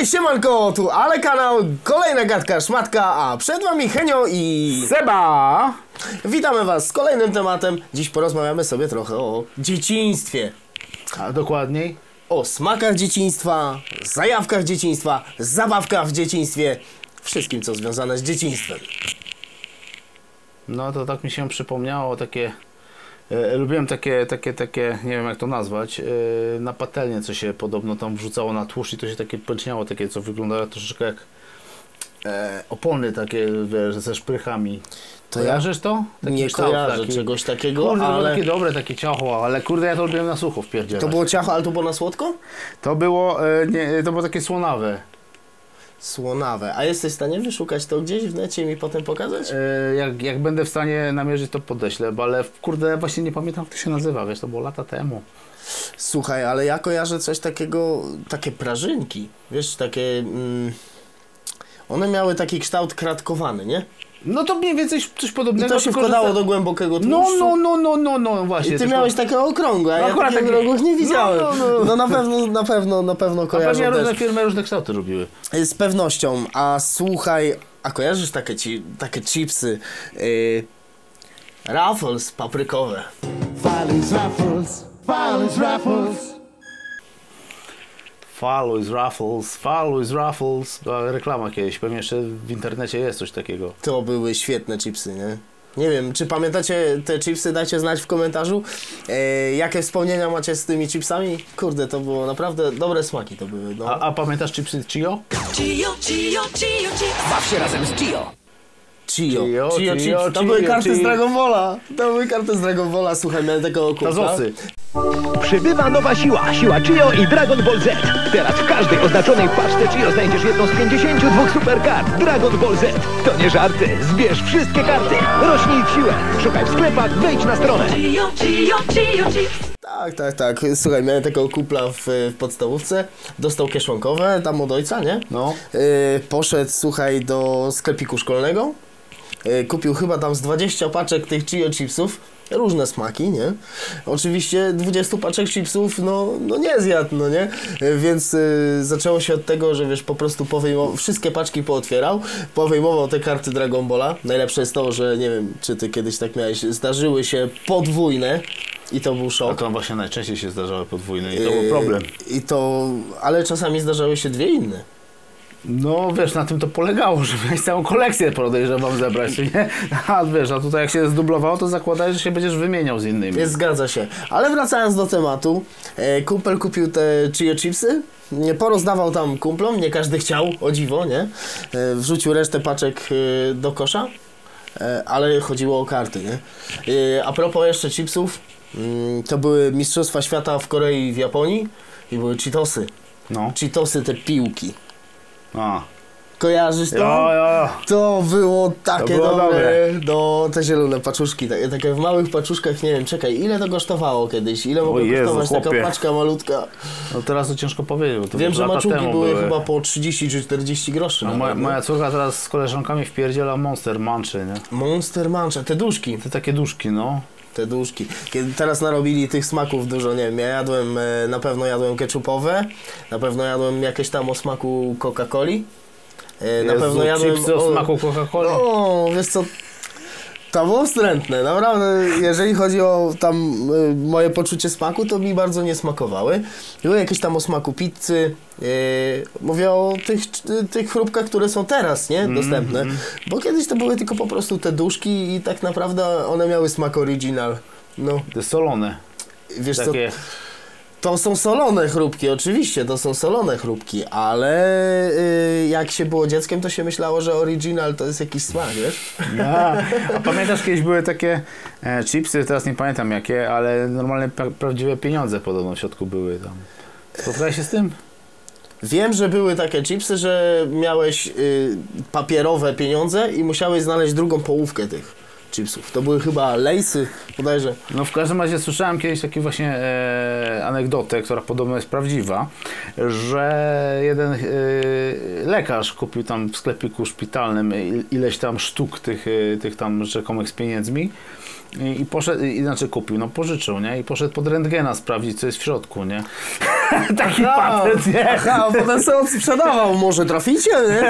Siemanko, tu Ale Kanał, kolejna gadka szmatka, a przed wami Henio i Seba! Witamy was z kolejnym tematem. Dziś porozmawiamy sobie trochę o dzieciństwie. A dokładniej? O smakach dzieciństwa, zajawkach dzieciństwa, zabawkach w dzieciństwie, wszystkim co związane z dzieciństwem. No to tak mi się przypomniało takie... lubiłem takie, nie wiem jak to nazwać, na patelnię, co się podobno tam wrzucało na tłuszcz i to się takie pęczniało, takie co wyglądało troszeczkę jak opony takie, wiesz, ze szprychami. To kojarzysz to? Taki nie kształt kojarzę taki. czegoś takiego, Kurde, ale... takie dobre, takie ciacho, ale kurde ja to lubiłem na sucho wpierdzielać. To było ciacho, ale to było na słodko? To było, to było takie słonawe. Słonawe. A jesteś w stanie wyszukać to gdzieś w necie i mi potem pokazać? Jak będę w stanie namierzyć, to podeślę, ale kurde właśnie nie pamiętam jak to się nazywa, wiesz, to było lata temu. Słuchaj, ale ja kojarzę coś takiego, takie prażynki, wiesz, takie... one miały taki kształt kratkowany, nie? No to mniej więcej coś podobnego. I to się wkładało do głębokiego tłuszczu. No właśnie. I ty miałeś takie okrągłe, a ja takich okrągłych nie widziałem. No na pewno kojarzę też. też. Różne firmy różne kształty robiły. Z pewnością, a słuchaj, a kojarzysz takie chipsy Ruffles paprykowe? Fallon's Ruffles, Fallon's Ruffles. Fallon's Ruffles. Reklama kiedyś, pewnie jeszcze w internecie jest coś takiego. To były świetne chipsy, nie? Nie wiem, czy pamiętacie te chipsy? Dajcie znać w komentarzu. Jakie wspomnienia macie z tymi chipsami? Kurde, to było naprawdę dobre smaki to były. No. A pamiętasz chipsy Chio? Chio. Baw się razem z Chio. Chio chips. To były karty z Dragon Balla. To były karty z Dragon Balla. Słuchaj, miałem takiego kumpla. Tazosy. Przybywa nowa siła Chio i Dragon Ball Z. Teraz w każdej oznaczonej paczce Chio znajdziesz jedną z 52 superkart Dragon Ball Z. To nie żarty, zbierz wszystkie karty, rośnij w siłę, szukaj w sklepach, wejdź na stronę. Tak. Słuchaj, miałem takiego kumpla w podstawówce. Dostał kieszonkowe tam od ojca, nie? No. Poszedł, słuchaj, do sklepiku szkolnego. Kupił chyba tam z 20 paczek tych Chio chipsów. Różne smaki, nie? Oczywiście 20 paczek chipsów, no nie zjadł, no nie? Więc zaczęło się od tego, że wiesz, po prostu wszystkie paczki pootwierał, powyjmował te karty Dragon Balla. Najlepsze jest to, że nie wiem, czy ty kiedyś tak miałeś, zdarzyły się podwójne i to był szok. A to właśnie najczęściej się zdarzały podwójne i to był problem. Ale czasami zdarzały się dwie inne. No wiesz, na tym to polegało, że miałeś całą kolekcję, podejrzewam, zebrać, nie? A wiesz, a tutaj jak się zdublowało, to zakładaj, że się będziesz wymieniał z innymi. Zgadza się. Ale wracając do tematu, kumpel kupił te Chio chipsy, porozdawał tam kumplom, nie każdy chciał, o dziwo, nie? Wrzucił resztę paczek do kosza, ale chodziło o karty, nie? A propos jeszcze chipsów, to były Mistrzostwa Świata w Korei i w Japonii i były Cheetosy. No. Cheetosy, te piłki. A. Kojarzysz to? Jo. To było takie to było dobre. No, te zielone paczuszki, takie w małych paczuszkach, nie wiem, czekaj, ile to kosztowało kiedyś? Ile mogła kosztować taka paczka malutka? No teraz to ciężko powiedzieć, bo to wiem, że maczułki były chyba po 30 czy 40 groszy. No, moja córka teraz z koleżankami wpierdziela Monster Munchy, nie? Monster Munchy, te duszki. Te takie duszki, no. Te duszki. Kiedy teraz narobili tych smaków dużo, nie wiem, ja jadłem, na pewno jadłem ketchupowe, na pewno jadłem jakieś tam o smaku Coca-Coli. Na pewno jadłem chipsy o smaku Coca-Coli. O, wiesz co, to było wstrętne, naprawdę, jeżeli chodzi o tam moje poczucie smaku, to mi bardzo nie smakowały. Były jakieś tam o smaku pizzy, mówię o tych chrupkach, które są teraz, nie, dostępne, bo kiedyś to były tylko po prostu te duszki i tak naprawdę one miały smak original, no. Te solone. Wiesz takie... co, to są solone chrupki, oczywiście, to są solone chrupki, ale jak się było dzieckiem, to się myślało, że original to jest jakiś smak, wiesz? A pamiętasz, kiedyś były takie chipsy, teraz nie pamiętam jakie, ale normalne, prawdziwe pieniądze podobno w środku były tam. Spotkałeś się z tym? Wiem, że były takie chipsy, że miałeś papierowe pieniądze i musiałeś znaleźć drugą połówkę tych chipsów. To były chyba lejsy, bodajże. No w każdym razie słyszałem kiedyś taką właśnie anegdotę, która podobno jest prawdziwa, że jeden lekarz kupił tam w sklepiku szpitalnym ileś tam sztuk tych tam rzekomych z pieniędzmi i poszedł, znaczy kupił, no pożyczył, nie? I poszedł pod rentgena sprawdzić, co jest w środku, nie? Taki patent, nie? Aha, a potem sobie sprzedawał, może traficie, nie?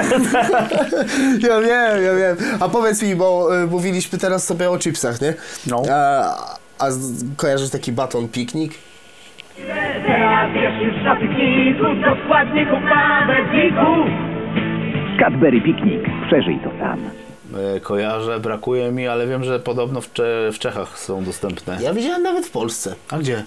Ja wiem. A powiedz mi, bo mówiliśmy teraz sobie o chipsach, nie? No. Kojarzysz taki baton piknik? Teraz wiesz już na pikniku, dokładnie kupamy dziku. Cadbury Picnic. Przeżyj to sam. Kojarzę, brakuje mi, ale wiem, że podobno w Czechach są dostępne. Ja widziałem nawet w Polsce. A gdzie?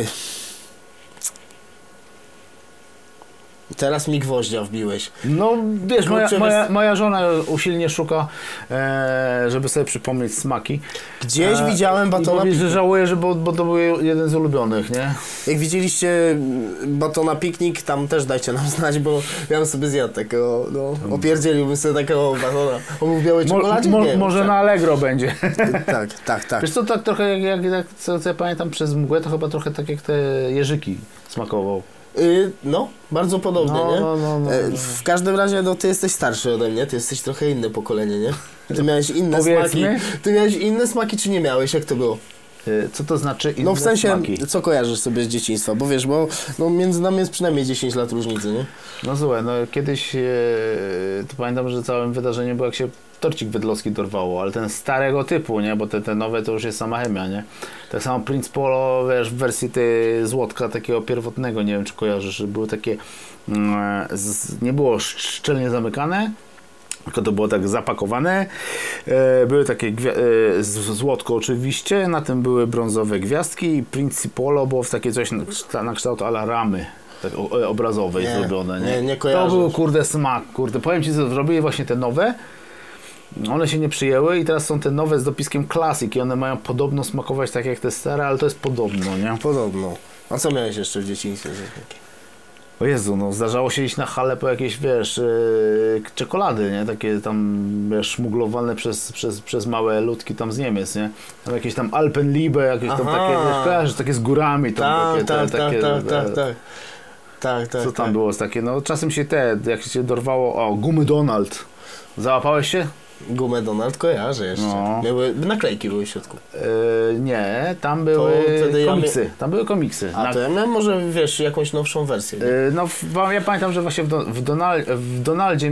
Teraz mi gwoździa wbiłeś. No wiesz, Kurczę, moja żona usilnie szuka, żeby sobie przypomnieć smaki. Gdzieś widziałem batona Mówi, że piknik. żałuję, bo to był jeden z ulubionych, nie? Jak widzieliście batona piknik, tam też dajcie nam znać, bo ja bym sobie zjadł takiego, opierdzieliłbym sobie takiego batona. On był w białej czekoladzie? Nie, może na Allegro będzie. Tak. Wiesz co, tak trochę jak co ja pamiętam przez mgłę, to chyba trochę tak jak te jeżyki smakował. No, bardzo podobnie, nie? No. W każdym razie, ty jesteś starszy ode mnie, ty jesteś trochę inne pokolenie, nie? Ty miałeś inne smaki. Ty miałeś inne smaki, czy nie miałeś? Jak to było? Co to znaczy inne No w sensie, smaki? co kojarzysz sobie z dzieciństwa? Bo wiesz, bo między nami jest przynajmniej 10 lat różnicy, nie? No słuchaj, kiedyś to pamiętam, że całym wydarzeniem było jak się torcik wedlowski dorwało, ale ten starego typu, nie? Bo te nowe to już jest sama chemia, nie? Tak samo Prince Polo, wiesz, w wersji tej złotka takiego pierwotnego, nie wiem czy kojarzysz, że były takie, nie było szczelnie zamykane, tylko to było tak zapakowane. Były takie złotko oczywiście, na tym były brązowe gwiazdki i Principolo było w takie coś na kształt a la ramy. Tak obrazowej zrobione, nie? Nie kojarzę. To był kurde smak, kurde. Powiem ci, co zrobili właśnie te nowe. One się nie przyjęły i teraz są te nowe z dopiskiem Classic i one mają podobno smakować tak jak te stare, ale to jest podobno, nie? Podobno. A co miałeś jeszcze w dzieciństwie? O Jezu, zdarzało się iść na halę po jakieś, wiesz, czekolady, nie? Takie tam, wiesz, szmuglowane przez małe ludki tam z Niemiec, nie? Tam jakieś tam Alpenliebe, jakieś tam takie, wiesz, kojarzysz, takie z górami tam. Tak. Co tam było z takie, czasem się jak się dorwało, gumy Donald. Załapałeś się? Gumę Donald kojarzę jeszcze. No. Naklejki były w środku. Nie, tam były komiksy. Tam były komiksy. A to ja miałem może, wiesz, jakąś nowszą wersję. Ja pamiętam, że właśnie w Donaldzie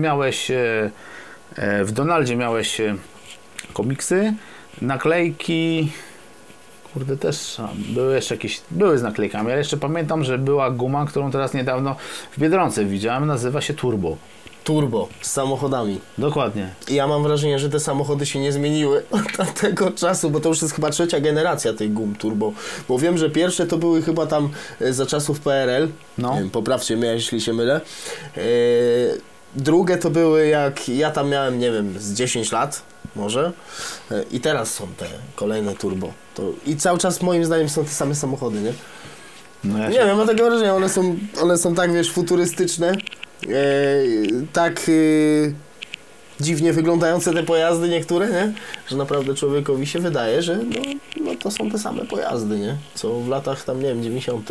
miałeś komiksy, naklejki. Kurde, też były jeszcze jakieś, były z naklejkami, ale jeszcze pamiętam, że była guma, którą teraz niedawno w Biedronce widziałem, nazywa się Turbo. Turbo, z samochodami. Dokładnie. I ja mam wrażenie, że te samochody się nie zmieniły od tamtego czasu, bo to już jest chyba trzecia generacja tych gum turbo. Bo wiem, że pierwsze to były chyba tam za czasów PRL. No. Nie wiem, poprawcie mnie, jeśli się mylę. Drugie to były jak ja tam miałem, nie wiem, z 10 lat może. I teraz są te kolejne turbo. I cały czas moim zdaniem są te same samochody, nie? Nie wiem, mam takie wrażenie, one są tak, wiesz, futurystyczne. Tak dziwnie wyglądające te pojazdy niektóre, nie? Że naprawdę człowiekowi się wydaje, że to są te same pojazdy, nie? Co w latach tam, nie wiem, 90.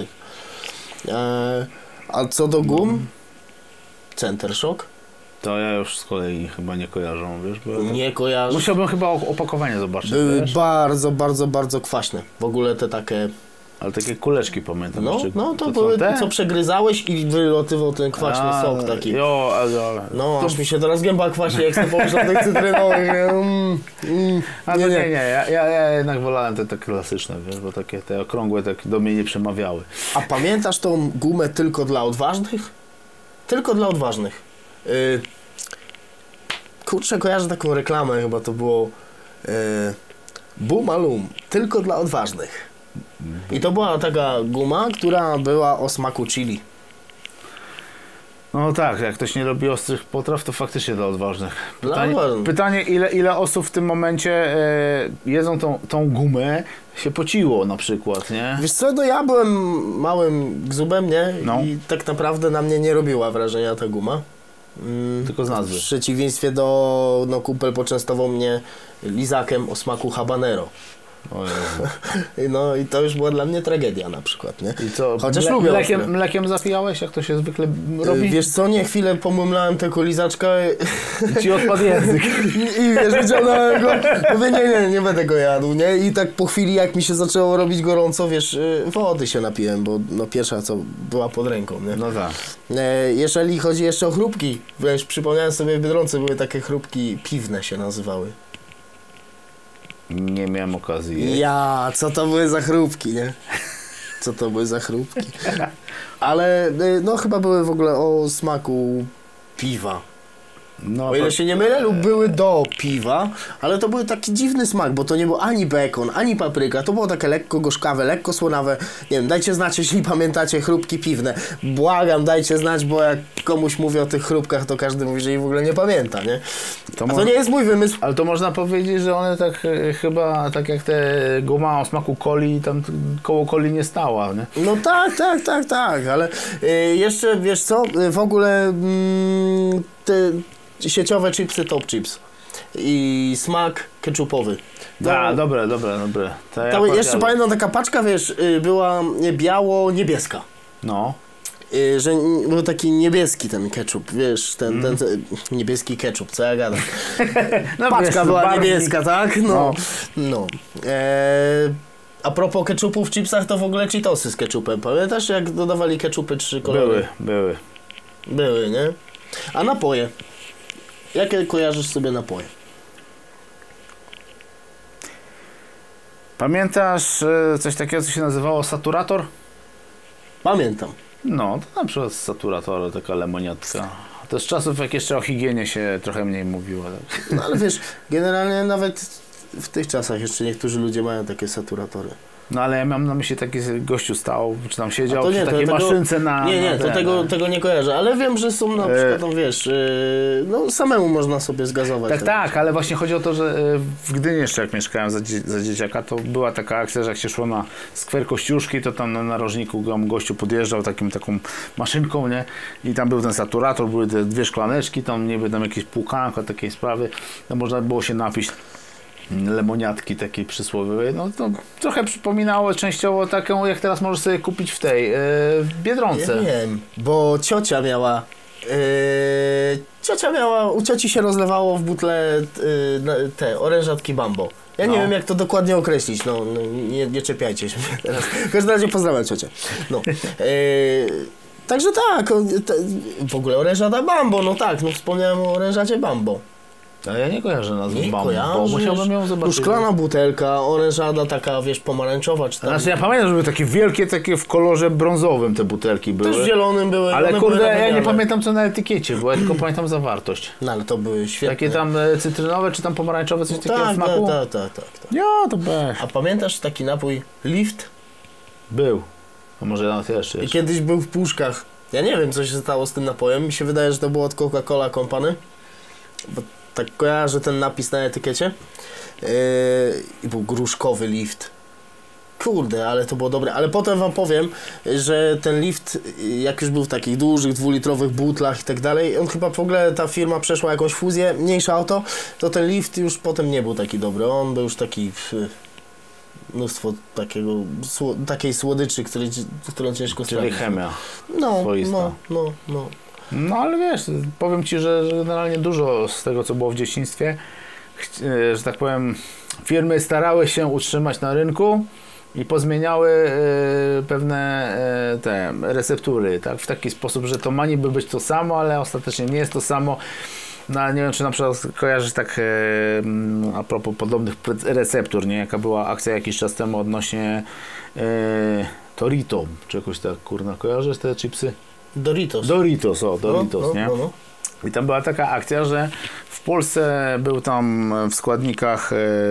A co do gum, Center Shock? To ja już z kolei chyba nie kojarzę, wiesz? Nie kojarzę. Musiałbym chyba opakowanie zobaczyć, Były wiesz? bardzo, bardzo, bardzo kwaśne. W ogóle te takie... Ale takie kuleczki pamiętam. To były te, co przegryzałeś i wylatywał ten kwaśny sok taki. Aż mi się teraz gęba kwaśni, jak sobie położę tych cytrynowych. Ja jednak wolałem te klasyczne, wiesz, bo takie te okrągłe tak do mnie nie przemawiały. A pamiętasz tą gumę tylko dla odważnych? Tylko dla odważnych. Kurczę, kojarzę taką reklamę, chyba to było Bumalum, tylko dla odważnych. I to była taka guma, która była o smaku chili. No tak, jak ktoś nie robi ostrych potraw, to faktycznie dla odważnych. Odważnych. Pytanie ile osób w tym momencie jedzą tą gumę, się pociło na przykład, nie? Wiesz co, ja byłem małym gzubem, nie? No. I tak naprawdę na mnie nie robiła wrażenia ta guma. Tylko z nazwy. W przeciwieństwie do, kumpel poczęstował mnie lizakiem o smaku habanero. O Jezu. No i to już była dla mnie tragedia na przykład, nie? I co, Chociaż lubię ostre. mlekiem zapijałeś, jak to się zwykle robi? Wiesz co, nie, chwilę pomumlałem tę kolizaczkę Ci odpadł język. i wiesz, wyciągnąłem go, mówię, nie będę go jadł, nie? I tak po chwili, jak mi się zaczęło robić gorąco, wiesz, wody się napiłem, bo no pierwsza co była pod ręką, nie? No tak. Jeżeli chodzi jeszcze o chrupki, wiesz, przypomniałem sobie, w Biedronce były takie chrupki piwne się nazywały. Nie miałem okazji. Ja, co to były za chrupki, nie? Co to były za chrupki? Ale no chyba były w ogóle o smaku piwa. No, O ile się nie mylę, lub były do piwa, ale to był taki dziwny smak, bo to nie był ani bekon, ani papryka, to było takie lekko gorzkawe, lekko słonawe. Nie wiem, dajcie znać, jeśli pamiętacie chrupki piwne. Błagam, dajcie znać, bo jak komuś mówię o tych chrupkach, to każdy mówi, że ich w ogóle nie pamięta, nie? A to nie jest mój wymysł. Ale to można powiedzieć, że one tak chyba, tak jak te guma o smaku coli, tam koło coli nie stała, nie? No tak, ale jeszcze, wiesz co, w ogóle te sieciowe chipsy Top Chips i smak ketchupowy. Dobre. To jeszcze pamiętam, taka paczka, wiesz, była biało-niebieska. No. Że był taki niebieski ten ketchup, wiesz, ten niebieski ketchup, co ja gadam. No, Paczka wiesz, była barwnik. niebieska, tak? No. A propos ketchupu w chipsach, to w ogóle Cheetosy z ketchupem. Pamiętasz, jak dodawali ketchupy 3 kolory? Były, nie? A napoje? Jakie kojarzysz sobie napoje? Pamiętasz coś takiego, co się nazywało saturator? Pamiętam. No, to na przykład saturator, taka lemoniatka. To z czasów, jak jeszcze o higienie się trochę mniej mówiło. Tak? No ale wiesz, generalnie nawet w tych czasach jeszcze niektórzy ludzie mają takie saturatory. No ale ja mam na myśli, taki gościu stał, czy tam siedział to nie, przy takiej tego, maszynce na... Nie, na to tego nie kojarzę, ale wiem, że są na przykład, no wiesz, no samemu można sobie zgazować. Tak, ale właśnie chodzi o to, że w Gdyni jeszcze jak mieszkałem za dzieciaka, to była taka akcja, że jak się szło na skwer Kościuszki, to tam na narożniku gościu podjeżdżał taką maszynką, nie? I tam był ten saturator, były te 2 szklaneczki, tam niby tam jakieś płukanko, takiej sprawy, tam można było się napić lemoniatki takiej przysłowiowej, no to trochę przypominało częściowo taką, jak teraz możesz sobie kupić w tej, w Biedronce. Ja wiem, bo ciocia miała, u cioci się rozlewało w butle te orężatki Bambo. Ja nie wiem, jak to dokładnie określić, no nie czepiajcie się teraz. W każdym razie pozdrawiam ciocię. No. Także tak, w ogóle orężada Bambo, no tak, no wspomniałem o orężadzie Bambo. Ale ja nie kojarzę nazwy Nie Bambo, kojarzysz? musiałbym ją zobaczyć. No szklana butelka, orężada taka, wiesz, pomarańczowa czy tam. Znaczy ja pamiętam, że były takie wielkie, takie w kolorze brązowym te butelki były. Też w zielonym były. Ale one kurde, były ja nie napędzane. pamiętam co na etykiecie było, ja tylko pamiętam zawartość. No ale to były świetne. Takie tam cytrynowe czy tam pomarańczowe, coś takiego w Tak, smaku? tak. Ja, to bez. A pamiętasz taki napój Lift? Był. A może nawet jeszcze. I kiedyś był w puszkach. Ja nie wiem, co się stało z tym napojem. Mi się wydaje, że to było od Coca-Cola Company. Bo tak kojarzę ten napis na etykiecie. I był gruszkowy Lift. Kurde, ale to było dobre. Ale potem wam powiem, że ten Lift, jak już był w takich dużych, 2-litrowych butlach i tak dalej, on chyba w ogóle, ta firma przeszła jakąś fuzję, mniejsza o to ten Lift już potem nie był taki dobry. On był już taki... mnóstwo takiej słodyczy, którą ciężko Czyli strawić. chemia. No. No ale wiesz, powiem Ci, że generalnie dużo z tego, co było w dzieciństwie, że tak powiem, firmy starały się utrzymać na rynku i pozmieniały pewne te receptury, tak? W taki sposób, że to ma niby być to samo, ale ostatecznie nie jest to samo. No, nie wiem, czy na przykład kojarzysz tak a propos podobnych receptur, nie? Jaka była akcja jakiś czas temu odnośnie Torito, czy jakoś tak, kurna, kojarzysz te chipsy? Doritos, nie? No. I tam była taka akcja, że w Polsce był tam w składnikach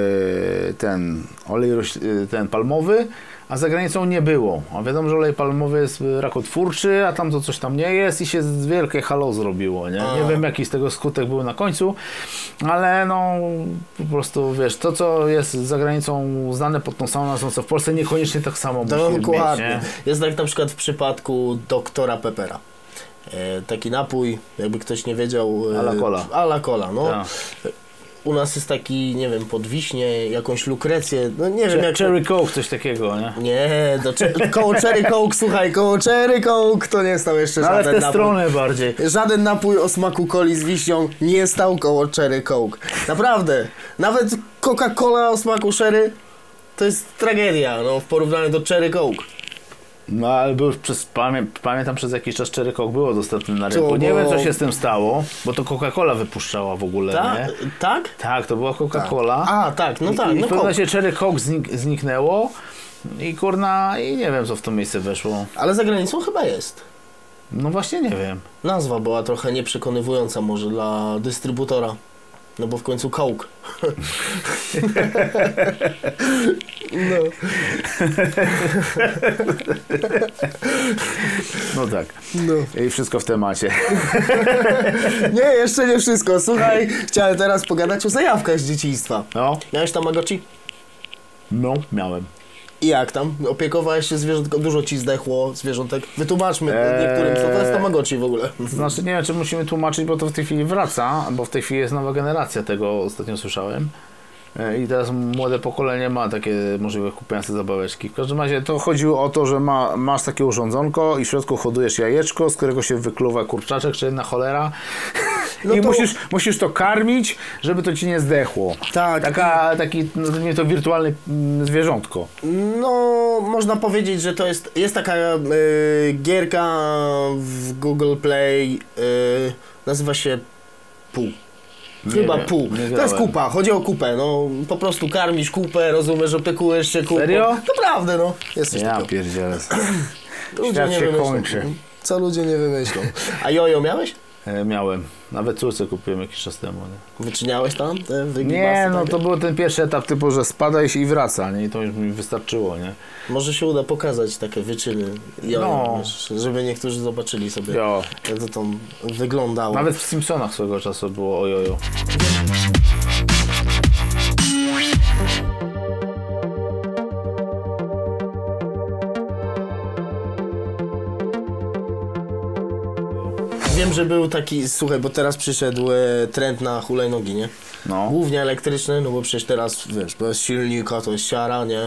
ten olej ten palmowy, a za granicą nie było. A wiadomo, że olej palmowy jest rakotwórczy, a tam to coś tam nie jest i się wielkie halo zrobiło, nie? Nie wiem, jaki z tego skutek był na końcu, ale no po prostu, wiesz, to co jest za granicą znane pod tą samą nazwą, co w Polsce niekoniecznie tak samo musi mieć, nie? Jest tak na przykład w przypadku doktora Peppera. Taki napój, jakby ktoś nie wiedział... A la cola. A la cola, no. Ja. u nas jest taki, nie wiem, pod Wiśnie, jakąś lukrecję, no nie wiem jak... Cherry Coke, coś takiego, nie? Nie, koło Cherry Coke, słuchaj, koło Cherry Coke to nie stał jeszcze Ale w żaden tę stronę bardziej. Żaden napój o smaku coli z wiśnią nie stał koło Cherry Coke. Naprawdę. Nawet Coca-Cola o smaku sherry to jest tragedia, no, w porównaniu do Cherry Coke. No ale był pamiętam przez jakiś czas Cherry Coke było dostępne na rynku. Nie wiem co się z tym stało, bo to Coca-Cola wypuszczała w ogóle, nie? Tak? Tak, to była Coca-Cola. A, tak, no tak. I w No pewnym razie Cherry Coke zniknęło i kurna, i nie wiem co w to miejsce weszło. Ale za granicą chyba jest. No właśnie nie wiem. Nazwa była trochę nieprzekonywująca może dla dystrybutora. No bo w końcu Coke. No. No tak. No. I wszystko w temacie. Nie, jeszcze nie wszystko. Słuchaj, chciałem teraz pogadać o zajawkach z dzieciństwa. No. Miałeś Tamagotchi? No, miałem. I jak tam? Opiekowałeś się zwierzątkiem? Dużo ci zdechło zwierzątek? Wytłumaczmy niektórym, co to jest Tamagotchi w ogóle. Znaczy nie wiem, czy musimy tłumaczyć, bo to w tej chwili wraca, bo w tej chwili jest nowa generacja tego, ostatnio słyszałem. I teraz młode pokolenie ma takie możliwość kupienia sobie zabaweczki. W każdym razie to chodziło o to, że masz takie urządzonko i w środku hodujesz jajeczko, z którego się wykluwa kurczaczek czy jedna cholera. No I to... musisz to karmić, żeby to ci nie zdechło. Tak. Taki, nazwijmy to wirtualne zwierzątko. No, można powiedzieć, że to jest taka gierka w Google Play, nazywa się Pół. Chyba pół. To jest kupa, chodzi o kupę, no po prostu karmisz kupę, rozumiesz, opiekujesz się kupą. Serio? Naprawdę, no. Jest coś Ja takiego. pierdzielę. Ludzie Świat nie się wymyślą. kończy. Co ludzie nie wymyślą. A jojo miałeś? Miałem. Nawet córce kupiłem jakiś czas temu. Nie? Wyczyniałeś tam te wygibasy? Nie, no takie? to był ten pierwszy etap typu, że spadaj i wraca, nie? I to już mi wystarczyło, nie? Może się uda pokazać takie wyczyny jojo, No. wiesz, żeby niektórzy zobaczyli sobie, Jo. jak to tam wyglądało. Nawet w Simpsonach swego czasu było ojojo. Wiem, że był taki, słuchaj, bo teraz przyszedł trend na hulajnogi, nie? No. Głównie elektryczne, no bo przecież teraz, wiesz, bez silnika to jest siara, nie?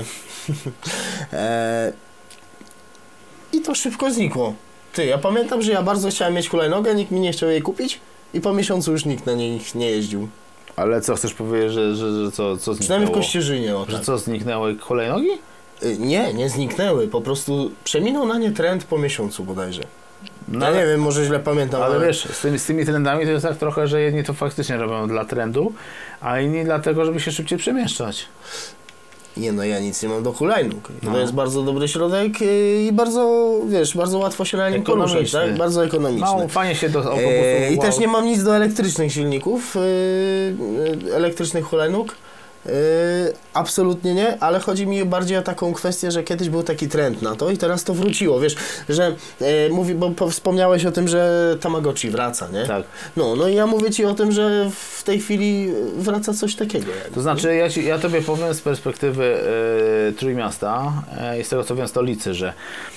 I to szybko znikło. Ty, ja pamiętam, że ja bardzo chciałem mieć hulajnogę, nikt mi nie chciał jej kupić i po miesiącu już nikt na niej nie jeździł. Ale co chcesz powiedzieć, że co zniknęło? Przynajmniej w Kościerzynie, o Że tak. co, zniknęły hulajnogi? Nie zniknęły, po prostu przeminął na nie trend po miesiącu bodajże. No, Ja nie wiem, może źle pamiętam, ale wiesz, z tymi trendami to jest tak trochę, że jedni to faktycznie robią dla trendu, a inni dlatego, żeby się szybciej przemieszczać. Nie no, ja nic nie mam do hulajnóg. No. To jest bardzo dobry środek i bardzo, wiesz, bardzo łatwo się na nim poruszać, Ekonomiczny. tak? Bardzo ekonomiczny. No, fajnie się do autobusu... I też nie mam nic do elektrycznych silników, elektrycznych hulajnóg. Absolutnie nie, ale chodzi mi bardziej o taką kwestię, że kiedyś był taki trend na to i teraz to wróciło, wiesz, że bo wspomniałeś o tym, że Tamagotchi wraca, nie? Tak. No i ja mówię ci o tym, że w tej chwili wraca coś takiego. To znaczy, ja tobie powiem z perspektywy Trójmiasta i z tego co wiem stolicy, że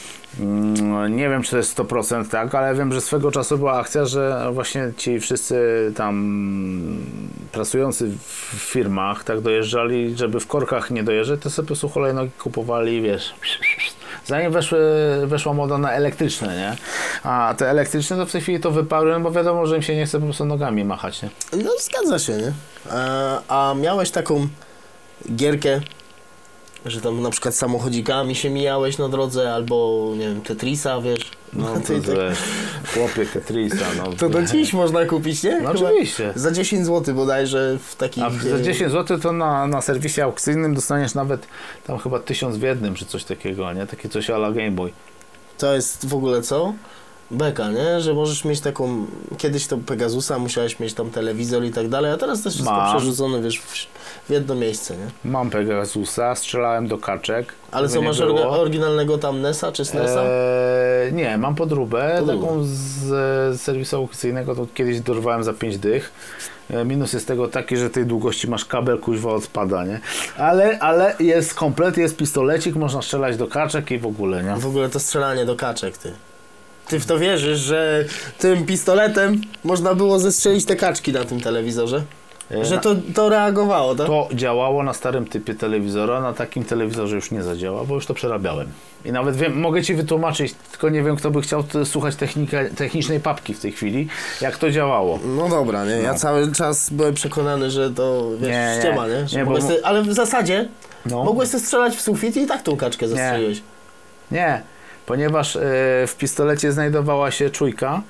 nie wiem, czy to jest 100% tak, ale wiem, że swego czasu była akcja, że właśnie ci wszyscy tam pracujący w firmach tak dojeżdżali, żeby w korkach nie dojeżdżać, to sobie po prostu hulajnogi kupowali, wiesz, zanim weszła moda na elektryczne, nie? A te elektryczne to w tej chwili to wyparły, no bo wiadomo, że im się nie chce po prostu nogami machać, nie? No zgadza się, nie? A miałeś taką gierkę, że tam na przykład samochodzikami się mijałeś na drodze, albo nie wiem, Tetrisa, wiesz? No to Ty- wiesz, chłopie Tetrisa, no. To do dziś można kupić, nie? No Chyba oczywiście. Za 10 zł bodajże w takich... A za 10 zł to na serwisie aukcyjnym dostaniesz nawet tam chyba 1000 w jednym, czy coś takiego, nie? Takie coś a la Game Boy. To jest w ogóle co? Beka, nie? Że możesz mieć taką... Kiedyś to Pegasusa, musiałeś mieć tam telewizor i tak dalej, a teraz też wszystko Mam. przerzucone, wiesz, w jedno miejsce, nie? Mam Pegasusa, strzelałem do kaczek. Ale żeby co, nie masz było. oryginalnego tam NES-a czy SNES-a? Nie, mam podróbę, Podróbę. taką z serwisu aukcyjnego, to kiedyś dorwałem za 5 dych. Minus jest tego taki, że tej długości masz kabel, kuźwa odpada, nie? Ale jest komplet, jest pistolecik, można strzelać do kaczek i w ogóle, nie? W ogóle to strzelanie do kaczek, ty. Ty w to wierzysz, że tym pistoletem można było zestrzelić te kaczki na tym telewizorze? Że to reagowało, tak? To działało na starym typie telewizora, na takim telewizorze już nie zadziała, bo już to przerabiałem. I nawet wiem, mogę Ci wytłumaczyć, tylko nie wiem, kto by chciał słuchać technicznej papki w tej chwili, jak to działało. No dobra, nie? Ja cały czas byłem przekonany, że to, wiesz, ściema, nie? Że ale w zasadzie mogłeś sobie strzelać w sufit i tak tą kaczkę zastrzeliłeś. Nie, ponieważ w pistolecie znajdowała się czujka,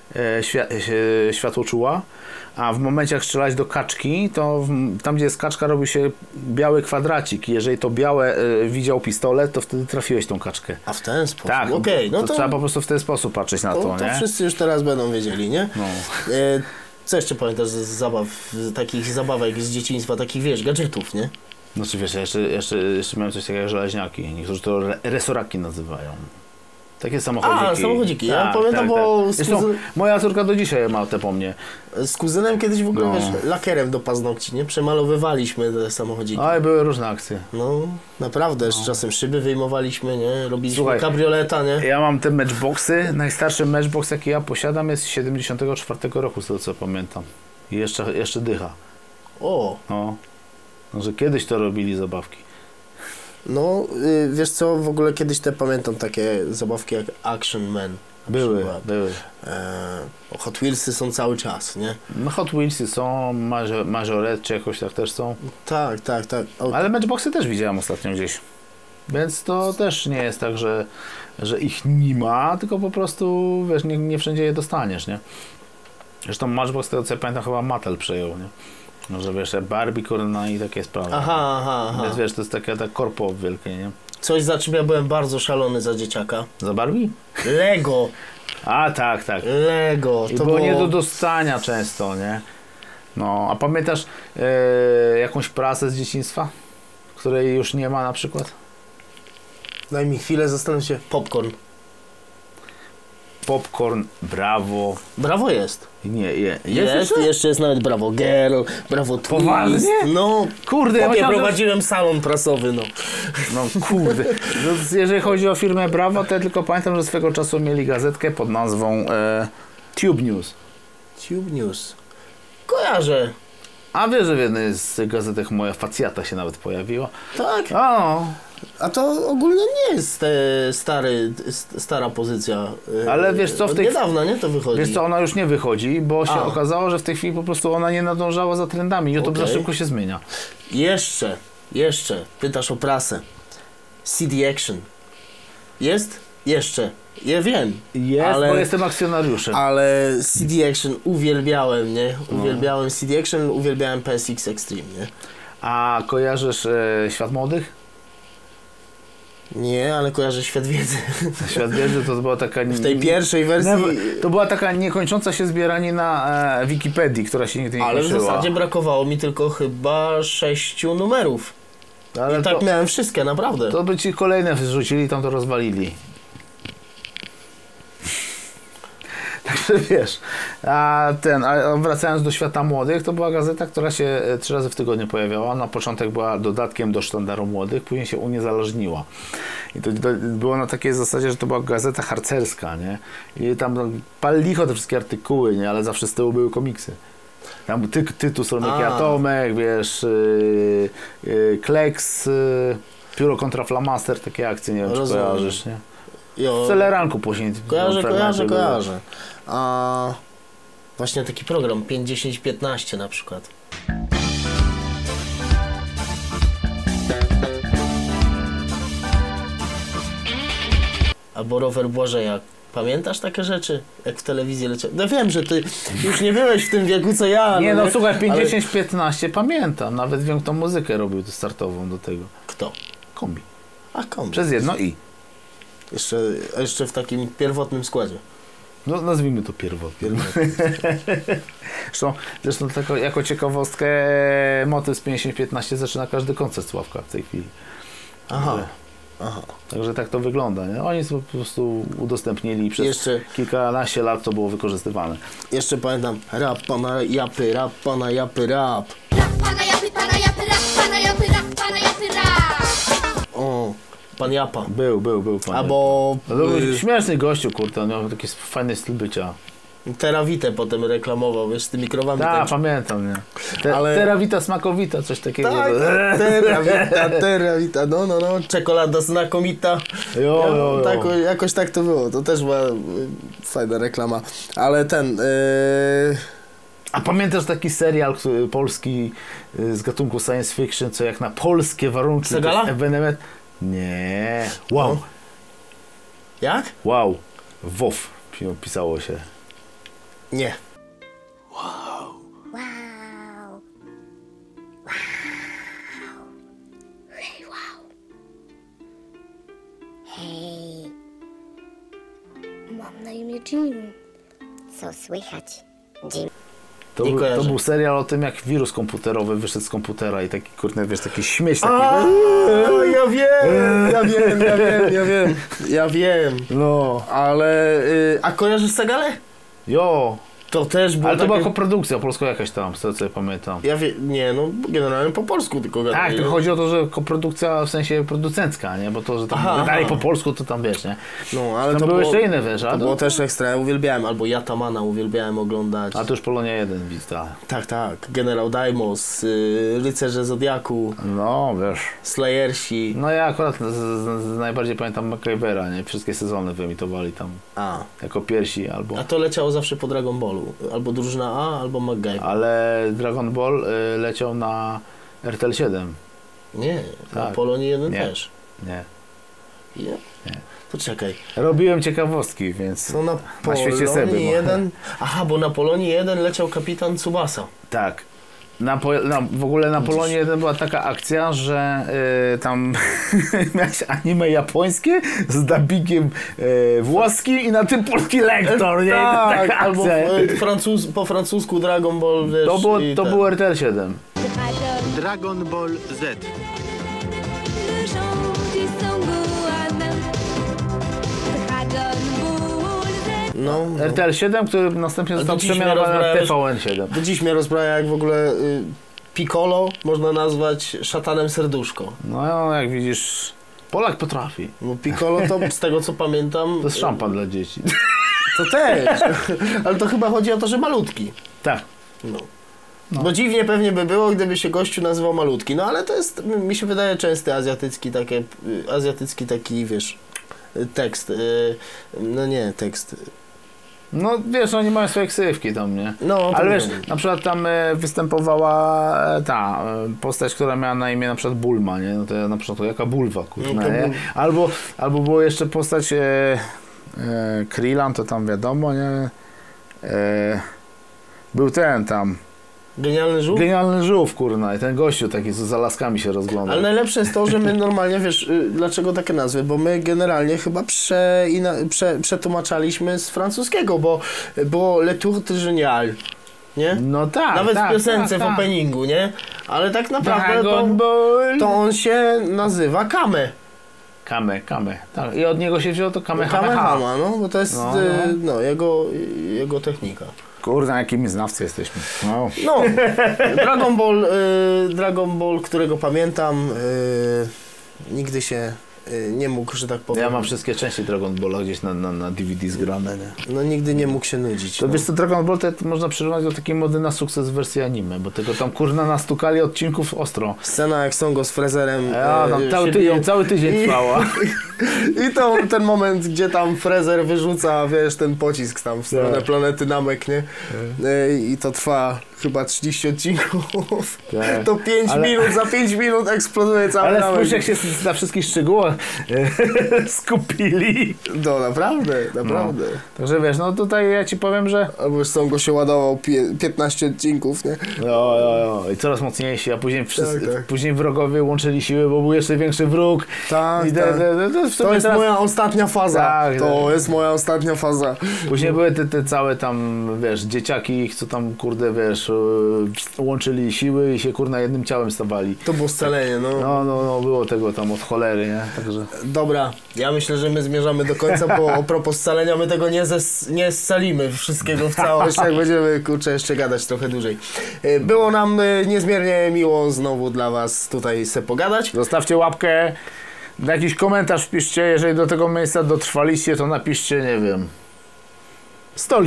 światłoczuła, a w momencie jak strzelać do kaczki, to tam gdzie jest kaczka robi się biały kwadracik i jeżeli to białe widział pistolet, to wtedy trafiłeś tą kaczkę. A w ten sposób? Tak, okej, no to trzeba po prostu w ten sposób patrzeć na to, to nie? wszyscy już teraz będą wiedzieli, nie? No. Co jeszcze pamiętasz z zabaw, takich zabawek z dzieciństwa, takich, wiesz, gadżetów, nie? Znaczy wiesz, jeszcze miałem coś takiego jak żelaźniaki, niektórzy to resoraki nazywają. Takie samochodziki. A, samochodziki. Ja Tak, pamiętam, bo Zresztą moja córka do dzisiaj ma te po mnie. z kuzynem kiedyś w ogóle, wiesz, lakierem do paznokci, nie? Przemalowywaliśmy te samochodziki. Ale były różne akcje. No, naprawdę, z czasem szyby wyjmowaliśmy, nie? Robiliśmy kabrioleta, nie? Ja mam te matchboxy. Najstarszy matchbox, jaki ja posiadam, jest z 74 roku, z tego co pamiętam. I jeszcze dycha. O! No. Że kiedyś to robili zabawki. No, wiesz co, w ogóle kiedyś pamiętam takie zabawki jak Action Man. Były. Hot Wheelsy są cały czas, nie? No Hot Wheelsy są, Majorette czy jakoś tak też są. Tak. Ale matchboxy też widziałem ostatnio gdzieś. Więc to też nie jest tak, że ich nie ma, tylko po prostu, wiesz, nie wszędzie je dostaniesz, nie? Zresztą Matchbox, tego co ja pamiętam, chyba Mattel przejął, nie? No, że wiesz, Barbie, kurna i takie sprawy. Aha. Więc wiesz, to jest takie korpo wielkie, nie? Coś, za czym ja byłem bardzo szalony za dzieciaka. Za Barbie? Lego. A, tak. Lego. I to było nie do dostania często, nie? No, a pamiętasz jakąś prasę z dzieciństwa, której już nie ma na przykład? Daj mi chwilę, zastanów się. Popcorn. Popcorn, Brawo. Brawo jest. Nie, jest jeszcze jest nawet Brawo Girl, Brawo Twist. Poważnie? No, kurde, ja prowadziłem salon prasowy, no. No kurde. No, jeżeli chodzi o firmę Brawo, to ja tylko pamiętam, że swego czasu mieli gazetkę pod nazwą Tube News. Tube News. Kojarzę. A wiesz, że w jednej z tych gazetek moja facjata się nawet pojawiła? Tak. A to ogólnie nie jest stara pozycja. Ale wiesz co, niedawno, nie? To wychodzi. Wiesz co, ona już nie wychodzi, bo się okazało, że w tej chwili po prostu ona nie nadążała za trendami. YouTube za szybko się zmienia. Jeszcze. Pytasz o prasę. CD Action. Jest? Jeszcze. Ja wiem. Bo jestem akcjonariuszem. Ale CD Action uwielbiałem, nie? Uwielbiałem CD Action, uwielbiałem PSX Extreme, nie? A kojarzysz Świat Młodych? Nie, ale kojarzę Świat Wiedzy. Świat Wiedzy to była taka... W tej pierwszej wersji... To była taka niekończąca się zbieranina Wikipedii, która się nigdy nie kończyła. Ale w zasadzie brakowało mi tylko chyba 6 numerów. Ale i tak miałem wszystkie, naprawdę. To by ci kolejne wrzucili, tam to rozwalili. Także wiesz, a wracając do Świata Młodych, to była gazeta, która się 3 razy w tygodniu pojawiała. Na początek była dodatkiem do Sztandaru Młodych, później się uniezależniła. I to było na takiej zasadzie, że to była gazeta harcerska, nie? I tam pal licho te wszystkie artykuły, nie? Ale zawsze z tyłu były komiksy. Tam Tytus, Romek Atomek, wiesz, Kleks, Pióro kontra Flamaster, takie akcje, nie wiem, czy kojarzysz, nie? W Celeranku później. Kojarzę. A właśnie taki program 5, 10, 15 na przykład. Albo Rower Błażeja. Pamiętasz takie rzeczy? Jak w telewizji leciało? No wiem, że ty już nie byłeś w tym wieku co ja. Nie, no słuchaj, 50, 15 pamiętam. Nawet wiem, kto muzykę robił startową do tego. Kto? Kombi. A Kombi. Przez jedno i. Jeszcze w takim pierwotnym składzie. No nazwijmy to pierwotnie. Zresztą tylko jako ciekawostkę motyw z 50-15 zaczyna każdy koncert Sławka w tej chwili. Aha. Także tak to wygląda, nie? Oni po prostu udostępnili i przez kilkanaście lat to było wykorzystywane. Jeszcze pamiętam rap pana japy, rap pana japy, rap. Rap pana japy, pana japy, rap pana japy, rap pana japy, rap. O, pan Japa. Był pan. Albo... No, to był śmieszny gościu, kurde, on miał taki fajny styl bycia. Terawitę potem reklamował, wiesz, z tymi krowami. Tak, pamiętam, nie? Ale- Terawita smakowita, coś takiego. Tak, terawita, no, czekolada znakomita. Jo. Tak, jakoś tak to było, to też była fajna reklama. Ale A pamiętasz taki serial polski z gatunku science fiction, co jak na polskie warunki... to Segala? jest ewenement? Nie. Wow. Jak? Wow. WoW pisało się. Nie. Wow. Hej, wow. Hej. Mam na imię Jim. Co słychać? Jim. To, Nie kojarzę. to był serial o tym, jak wirus komputerowy wyszedł z komputera i taki, kurde, wiesz, taki śmieć taki... Ja wiem. No. Ale, a kojarzysz Segalę? Jo. To też było Ale to takie... była koprodukcja polska jakaś tam, z tego co ja pamiętam. Nie, no generalnie po polsku tylko gadali. Tak, tylko chodzi o to, że koprodukcja w sensie producencka, nie? Bo to, że tam gadali po polsku, to tam wiesz, nie? No, ale Tam to były było, jeszcze inne, wiesz, to a było też ekstra, ja uwielbiałem, albo Yatamana uwielbiałem oglądać. to już Polonia 1 widz, tak. Tak, Generał Daimos, Rycerze Zodiaku, No, wiesz. Slayersi. No ja akurat najbardziej pamiętam MacGyvera, nie? Wszystkie sezony wyemitowali tam jako pierwsi albo... A to leciało zawsze po Dragon Ballu. Albo drużyna A, albo MacGyver. Ale Dragon Ball leciał na RTL 7. Nie, na Tak. Polonii 1 Nie. też. Nie. Nie? Poczekaj. Robiłem ciekawostki, więc No na na świecie Seby. Polonii 1... Aha, bo na Polonii 1 leciał kapitan Tsubasa. Tak. W ogóle na Polonii 1 była taka akcja, że tam miałeś anime japońskie z dubbingiem włoskim i na tym polski lektor, nie? Tak, Taka albo akcja. po francusku Dragon Ball, wiesz. To był RTL 7. Dragon Ball Z. Le chant du Son Gohan. Dragon Ball Z. No. RTL 7, który następnie został dziś mnie przemianowany na rozbrajałeś. TVN 7. Do dziś mnie rozbraja, jak w ogóle Piccolo można nazwać szatanem serduszko. No jak widzisz, Polak potrafi. Bo Piccolo to z tego co pamiętam... To jest szampan dla dzieci. To też. Ale to chyba chodzi o to, że malutki. Tak. No. Bo dziwnie pewnie by było, gdyby się gościu nazywał malutki. No ale to jest, mi się wydaje, częsty azjatycki taki, wiesz, tekst. No nie, tekst. No wiesz, oni mają swoje ksywki tam, nie? No, to ale wiesz, wiem. na przykład tam występowała ta postać, która miała na imię na przykład Bulma, nie? No to ja na przykład to jaka Bulwa, kurwa, nie? Albo było jeszcze postać Krillan, to tam wiadomo, nie? Był ten tam. Genialny żółw? Genialny żółw, kurna, i ten gościu taki, co za laskami się rozgląda. Ale najlepsze jest to, że my normalnie, wiesz, dlaczego takie nazwy? Bo my generalnie chyba przetłumaczaliśmy z francuskiego, bo było Le Tour de Genial, nie? No tak, Nawet tak, w piosence, tak, w openingu, nie? Ale tak naprawdę Dragon Ball. to on się nazywa Kame. Kame. Tak. I od niego się wziął to Kamehameha. Kamehama, no, bo to jest No. jego technika. Kurna, jakimi znawcy jesteśmy. No. No, Dragon Ball, którego pamiętam, nigdy się nie mógł, że tak powiem. Ja mam wszystkie części Dragon Balla gdzieś na DVD zgrane, nie? No nigdy nie mógł się nudzić. To no. wiesz co, Dragon Ball to można przyrównać do takiej mody na sukces w wersji anime, bo tego tam kurna nastukali odcinków ostro. Scena jak Songo z Frezerem. Ja, tam cały tydzień trwała. I to ten moment, gdzie tam Frezer wyrzuca, wiesz, ten pocisk tam w stronę planety Namek, nie? I to trwa chyba 30 odcinków. Tak. To 5 minut, za 5 minut eksploduje cały Ale Namek. spójrz, jak się na wszystkich szczegółach skupili. No, naprawdę. Także wiesz, no tutaj ja ci powiem, że Albo już Songo się ładował 15 odcinków, nie? Jo. I coraz mocniejsi, a później Tak. później wrogowie łączyli siły, bo był jeszcze większy wróg. Tak, I tak. To jest teraz... moja ostatnia faza. Tak, to tak. jest moja ostatnia faza. Później były te całe tam, wiesz, dzieciaki, co tam, kurde, wiesz, łączyli siły i się, kurna, jednym ciałem stawali. To było scalenie, no. No, było tego tam od cholery, nie? Także... Dobra, ja myślę, że my zmierzamy do końca, bo a propos scalenia, my tego nie scalimy wszystkiego w całość, jak będziemy, kurczę, jeszcze gadać trochę dłużej. Było nam niezmiernie miło znowu dla was tutaj se pogadać. Zostawcie łapkę, jakiś komentarz wpiszcie, jeżeli do tego miejsca dotrwaliście, to napiszcie, nie wiem, stolik.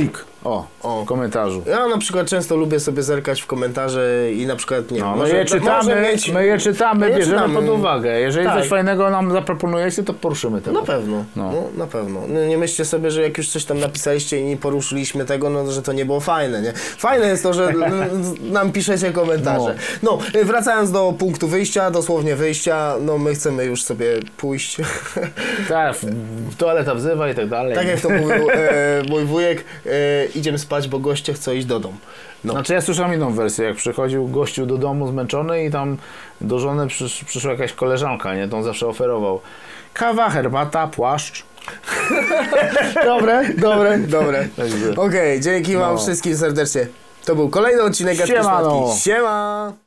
O, w komentarzu. Ja na przykład często lubię sobie zerkać w komentarze i na przykład, nie No, wiem, my je czytamy, bierzemy pod uwagę. Jeżeli Tak. coś fajnego nam zaproponujecie, to poruszymy temat. Na pewno, no. Na pewno. Nie myślcie sobie, że jak już coś tam napisaliście i nie poruszyliśmy tego, no że to nie było fajne, nie? Fajne jest to, że nam piszecie komentarze. No, wracając do punktu wyjścia, dosłownie wyjścia, no my chcemy już sobie pójść. Tak, toaleta wzywa i tak dalej. Tak jak to mówił mój wujek, idziemy spać, bo goście chcą iść do domu. No. Znaczy ja słyszałem inną wersję, jak przychodził gościu do domu zmęczony i tam do żony przyszła jakaś koleżanka, nie? To on zawsze oferował kawa, herbata, płaszcz. Dobre. Okej, dzięki wam wszystkim serdecznie. To był kolejny odcinek Gadki Siemano. Siema!